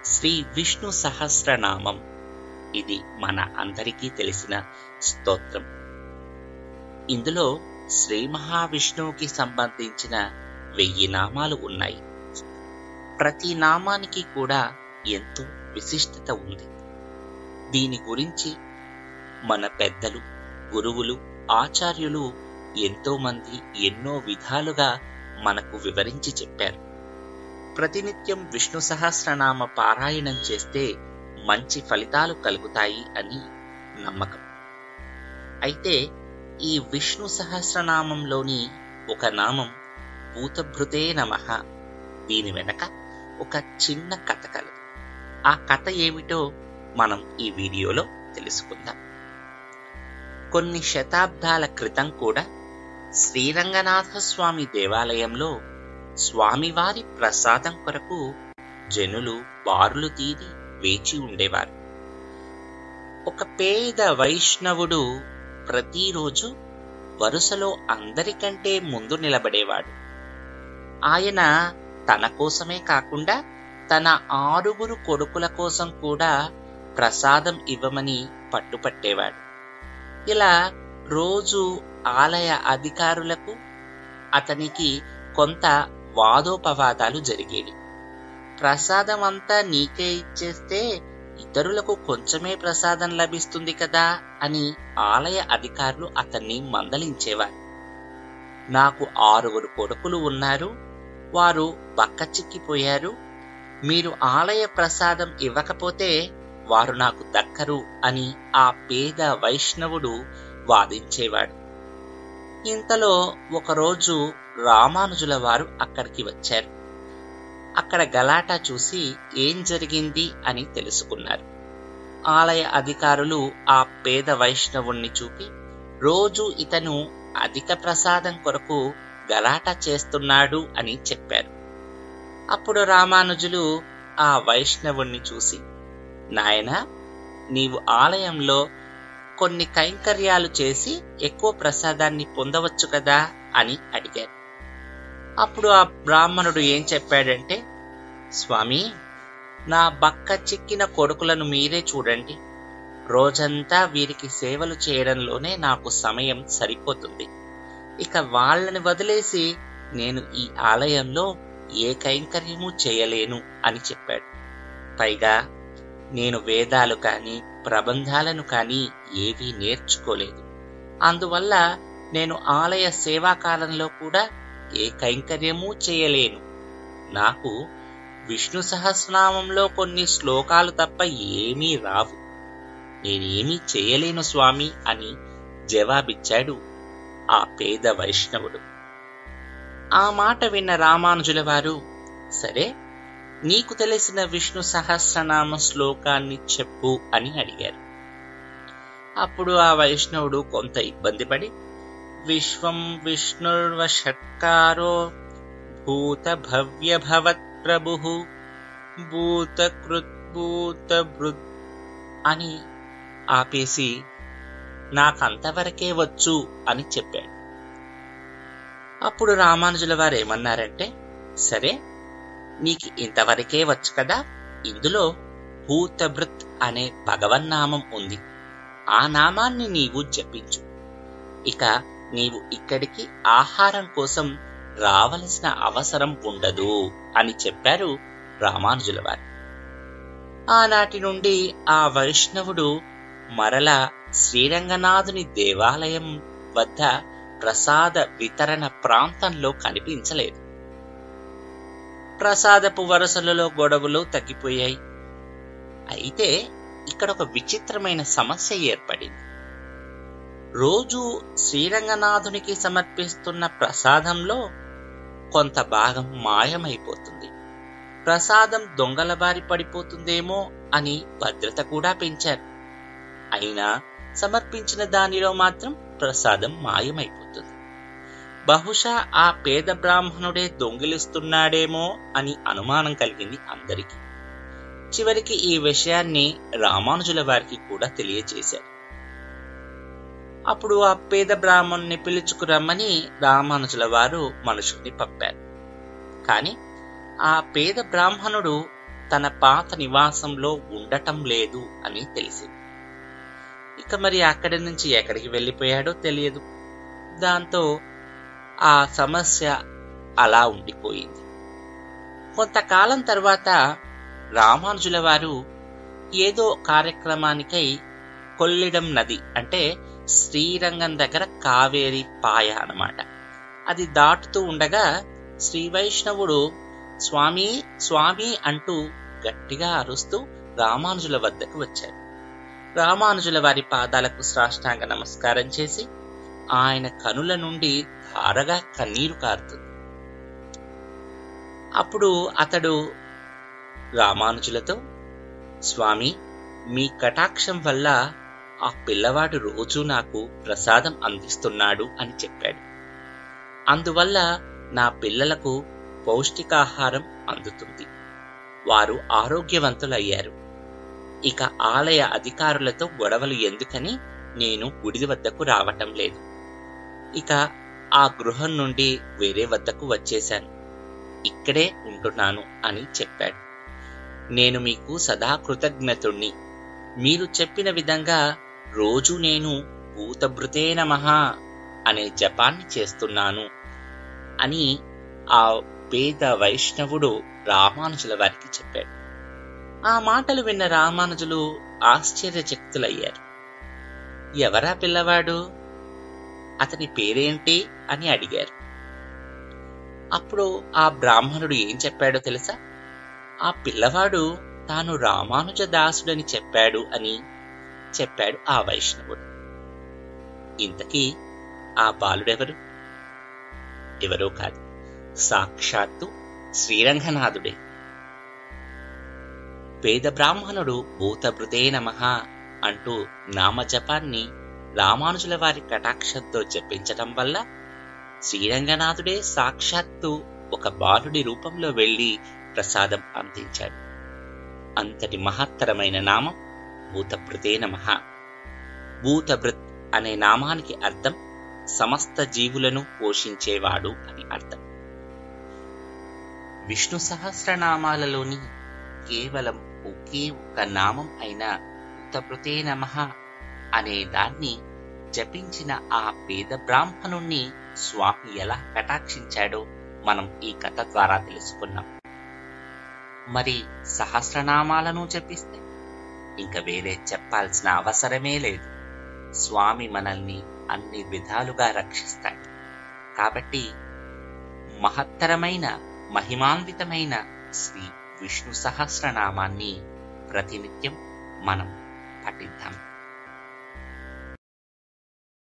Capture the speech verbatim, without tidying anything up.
శ్రీ విష్ణు సహస్రనామం. ఇది మన అందరికీ తెలిసిన స్తోత్రం. ఇందులో శ్రీ మహావిష్ణువుకి సంబంధించిన వెయ్యి నామాలు ఉన్నాయి. ప్రతి నామానికి కూడా ఎంతో విశిష్టత ఉంది. దీని గురించి మన పెద్దలు, గురువులు, ఆచార్యులు ఎంతో మంది ఎన్నో విధాలుగా మనకు వివరించి చెప్పారు. ప్రతినిత్యం విష్ణు సహస్రనామ పారాయణం చేస్తే మంచి ఫలితాలు కలుగుతాయి అని నమ్మకం. అయితే ఈ విష్ణు సహస్రనామంలోని ఒక నామం భూత భృతే నమః. దీని వెనక ఒక చిన్న కథ కలదు. ఆ కథ ఏమిటో మనం ఈ వీడియోలో తెలుసుకుందాం. కొన్ని శతాబ్దాల క్రితం కూడా శ్రీరంగనాథ స్వామి దేవాలయంలో స్వామివారి ప్రసాదం కొరకు జనులు బారులు తీరి వేచి ఉండేవారు. ఒక పేద వైష్ణవుడు ప్రతిరోజు వరుసలో అందరికంటే ముందు నిలబడేవాడు. ఆయన తన కోసమే కాకుండా తన ఆరుగురు కొడుకుల కోసం కూడా ప్రసాదం ఇవ్వమని పట్టుపట్టేవాడు. ఇలా రోజు ఆలయ అధికారులకు అతనికి కొంత వాదోపవాదాలు జరిగేవి. ప్రసాదం అంతా నీకే ఇచ్చేస్తే ఇతరులకు కొంచెమే ప్రసాదం లభిస్తుంది కదా అని ఆలయ అధికారులు అతన్ని మందలించేవారు. నాకు ఆరుగురు కొడుకులు ఉన్నారు, వారు బక్కచిక్కిపోయారు, మీరు ఆలయ ప్రసాదం ఇవ్వకపోతే వారు నాకు దక్కరు అని ఆ పేద వైష్ణవుడు వాదించేవాడు. ఇంతలో ఒకరోజు రామానుజుల వారు అక్కడికి వచ్చారు. అక్కడ గలాటా చూసి ఏం జరిగింది అని తెలుసుకున్నారు. ఆలయ అధికారులు ఆ పేద వైష్ణవుణ్ణి చూపి రోజు ఇతను అధిక ప్రసాదం కొరకు గలాటా చేస్తున్నాడు అని చెప్పారు. అప్పుడు రామానుజులు ఆ వైష్ణవుణ్ణి చూసి, నాయనా, నీవు ఆలయంలో కొన్ని కైంకర్యాలు చేసి ఎక్కువ ప్రసాదాన్ని పొందవచ్చు కదా అని అడిగారు. అప్పుడు ఆ బ్రాహ్మణుడు ఏం చెప్పాడంటే, స్వామి, నా బక్క చిక్కిన కొడుకులను మీరే చూడండి. రోజంతా వీరికి సేవలు చేయడంలోనే నాకు సమయం సరిపోతుంది. ఇక వాళ్ళని వదిలేసి నేను ఈ ఆలయంలో ఏ కైంకర్యము చేయలేను అని చెప్పాడు. పైగా నేను వేదాలు కాని ప్రబంధాలను కాని ఏవీ నేర్చుకోలేదు. అందువల్ల నేను ఆలయ సేవాకాలంలో కూడా ఏ కైంకర్యమూ చేయలేను. నాకు విష్ణు సహస్రనామంలో కొన్ని శ్లోకాలు తప్ప ఏమీ రావు. నేనేమీ చేయలేను స్వామి అని జవాబిచ్చాడు ఆ పేద వైష్ణవుడు. ఆ మాట విన్న రామానుజుల వారు, సరే, నీకు తెలిసిన విష్ణు సహస్రనామ శ్లోకాన్ని చెప్పు అని అడిగారు. అప్పుడు ఆ వైష్ణవుడు కొంత ఇబ్బంది పడి, విశ్వం విష్ణుర్వ షట్కారో భూత భవ్య భవత్ ప్రభుః భూత కృత్ భూత భృత్ అని ఆపేసి నాకంతవరకే వచ్చు అని చెప్పాడు. అప్పుడు రామానుజుల వారు ఏమన్నారంటే, సరే, నీకు ఇంతవరకే వచ్చు కదా, ఇందులో భూతభృత్ అనే భగవన్నామం ఉంది. ఆ నామాన్ని నీవు జపించు. ఇక నీవు ఇక్కడికి ఆహారం కోసం రావలసిన అవసరం ఉండదు అని చెప్పారు రామానుజుల వారు. ఆనాటి నుండి ఆ వైష్ణవుడు మరలా శ్రీరంగనాథుని దేవాలయం వద్ద ప్రసాద వితరణ ప్రాంతంలో కనిపించలేదు. ప్రసాదపు వరుసలలో గొడవలు తగ్గిపోయాయి. అయితే ఇక్కడ ఒక విచిత్రమైన సమస్య ఏర్పడింది. రోజు శ్రీరంగనాథునికి సమర్పిస్తున్న ప్రసాదంలో కొంత భాగం మాయమైపోతుంది. ప్రసాదం దొంగల బారి పడిపోతుందేమో అని భద్రత కూడా పెంచారు. అయినా సమర్పించిన దానిలో మాత్రం ప్రసాదం మాయమైపోతుంది. బహుశా ఆ పేద బ్రాహ్మణుడే దొంగిలిస్తున్నాడేమో అని అనుమానం కలిగింది అందరికీ. చివరికి ఈ విషయాన్ని రామానుజుల వారికి కూడా తెలియచేశారు. అప్పుడు ఆ పేద బ్రాహ్మణుని పిలుచుకురమ్మని రామానుజుల వారు మనుషుల్ని పంపారు. కాని ఆ పేద బ్రాహ్మణుడు తన పాత నివాసంలో ఉండటం లేదు అని తెలిసింది. ఇక మరి అక్కడి నుంచి ఎక్కడికి వెళ్ళిపోయాడో తెలియదు. దాంతో ఆ సమస్య అలా ఉండిపోయింది. కొంతకాలం తర్వాత రామానుజుల వారు ఏదో కార్యక్రమానికై కొల్లిడం నది అంటే శ్రీరంగం దగ్గర కావేరి పాయ అన్నమాట, అది దాటుతూ ఉండగా శ్రీ వైష్ణవుడు స్వామి స్వామి అంటూ గట్టిగా అరుస్తూ రామానుజుల వద్దకు వచ్చాడు. రామానుజుల వారి పాదాలకు సాష్టాంగ నమస్కారం చేసి ఆయన కనుల నుండి ధారగా కన్నీరు కారుతుంది. అప్పుడు అతడు రామానుజులతో, స్వామి, మీ కటాక్షం వల్ల ఆ పిల్లవాడు రోజూ నాకు ప్రసాదం అందిస్తున్నాడు అని చెప్పాడు. అందువల్ల నా పిల్లలకు పౌష్టికాహారం అందుతుంది, వారు ఆరోగ్యవంతులయ్యారు. ఇక ఆలయ అధికారులతో గొడవలు ఎందుకని నేను గుడి వద్దకు రావటం లేదు. ఇక ఆ గృహం నుండి వేరే వద్దకు వచ్చేశాను, ఇక్కడే ఉంటున్నాను అని చెప్పాడు. నేను మీకు సదా కృతజ్ఞతుణ్ణి. మీరు చెప్పిన విధంగా రోజు నేను భూత భృతే నమః అనే జపాన్ని చేస్తున్నాను అని ఆ పేద వైష్ణవుడు రామానుజుల వారికి చెప్పాడు. ఆ మాటలు విన్న రామానుజులు ఆశ్చర్యచకితులయ్యారు. ఎవరా పిల్లవాడు, అతని పేరేంటి అని అడిగారు. అప్పుడు ఆ బ్రాహ్మణుడు ఏం చెప్పాడో తెలుసా? ఆ పిల్లవాడు తాను రామానుజ దాసుడని చెప్పాడు అని చెప్పాడు ఆ వైష్ణవుడు. ఇంతకీ ఆ బాలుడెవరు? ఎవరో కాదు, సాక్షాత్తు శ్రీరంగనాథుడే. పేద బ్రాహ్మణుడు భూత భృతే నమః అంటూ నామజపాన్ని రామానుజుల వారి కటాక్షంతో జపించటం వల్ల శ్రీరంగనాథుడే సాక్షాత్తు ఒక బాలుడి రూపంలో వెళ్లి ప్రసాదం అందించాడు. అంతటి మహత్తరమైన నామం భూతభృతే నమః. భూతభృత్ అనే నామానికి అర్థం సమస్త జీవులను పోషించేవాడు అని అర్థం. విష్ణు సహస్రనామాలలోని కేవలం ఒకే ఒక్క నామం అయిన భూతభృతే నమః అనే దాన్ని జపించిన ఆ పేద బ్రాహ్మణుణ్ణి స్వామి ఎలా కటాక్షించాడో మనం ఈ కథ ద్వారా తెలుసుకున్నాం. మరి సహస్రనామాలను జపిస్తే ఇంక వేరే చెప్పాల్సిన అవసరమే లేదు. స్వామి మనల్ని అన్ని విధాలుగా రక్షిస్తాడు. కాబట్టి మహత్తరమైన మహిమాన్వితమైన శ్రీ విష్ణు సహస్రనామాన్ని ప్రతినిత్యం మనం పఠిద్దాం.